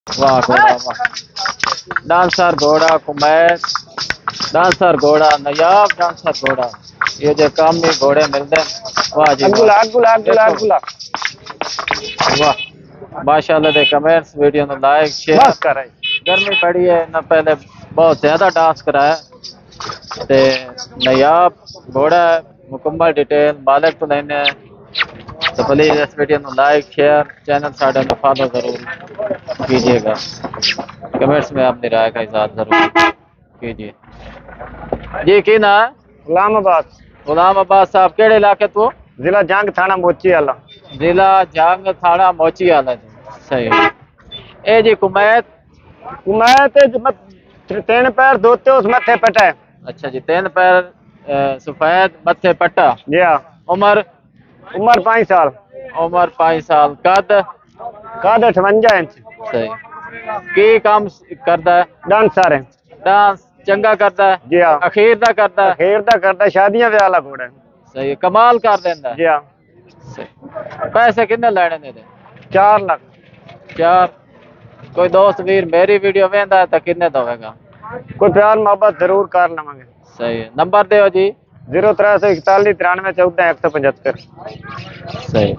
वाह घोड़ा वाह। डांसर घोड़ा कुमैत, डांसर घोड़ा नायाब, डांसर घोड़ा। ये जो काम में घोड़े मिलते हैं, वाह जी वाह। अगुला अगुला अगुला देखो अगुला वाह माशाल्लाह दे कमेंट्स वीडियो ਨੂੰ लाइक शेयर। बस कर रही। गर्मी बड़ी है ना, पहले बहुत ज्यादा डांस कराया ते नायाब घोड़ा है। मुकम्मल डिटेल मालिक तो लेने हैं, तो प्लीज इस वीडियो ਨੂੰ लाइक शेयर, चैनल साढ़े में फॉलो जरूर कीजिएगा। कमेंट्स में अपनी राय का इजहार जरूर कीजिए। जी की ना है? गुलामाबाद, गुलाम अब्बास साहब केड़े इलाके तो? जिला जंग थाना मोची आला। जिला जंग थाना मोची आला जी। सही है। ए जी कुमैत। मैं तीन पैर धोते उस मत्थे पटे। अच्छा जी, तीन पैर सफेद मत्थे पट्टा। जी हाँ। उम्र? उम्र 5 साल। उम्र 5 साल। कद? कद 58 इंच। सही। की काम करता है? डांसर है। डांस चंगा करता है? जी हाँ। अखीर दा करता है? अखीर दा करता, शादियां ब्याह वाला घोड़ा है। सही है, कमाल कर देंदा है। जी हाँ। सही। पैसे कितने लेने ने दे? 4 लाख। 4। कोई दोस्त वीर मेरी वीडियो वेंदा है तो कितने दवेगा? कोई प्यार मोहब्बत जरूर कर लवेंगे। सही है, नंबर दो जी। 0341 93 14 175। सही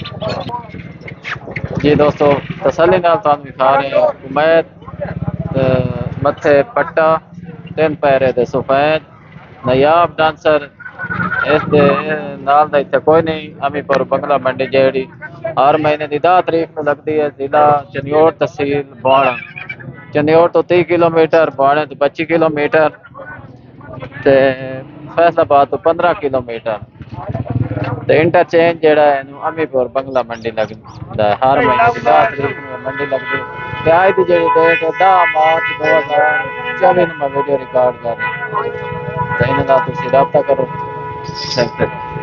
जी दोस्तों, तसल्ली नाल तुहानू दिखा रहे हैं कुमैत मत्थे पट्टा, तीन पैरे दे सफेद नायाब डांसर। इस दे नाल दा इत्थे कोई नहीं। अमीपुर बंगला मंडी जेड़ी हर महीने की 10 तरीक को लगती है। जिला चनियोड़, तहसील बाणा। चनियोड़ तो 30 किलोमीटर, बाणे तो 25 किलोमीटर, ते फैसलाबाद तो 15 किलोमीटर। ते इंटरचेंज जेड़ा है अमीपुर बंगला मंडी लगदा है। हर महीने की 10 तरीक को मंडी लगदी है। ते आज दी जेड़ी डेट है 10 मार्च 2024 में वीडियो रिकॉर्ड कर रहे हैं। तो इन्हां नाल तुसीं राबता करो। Thank you.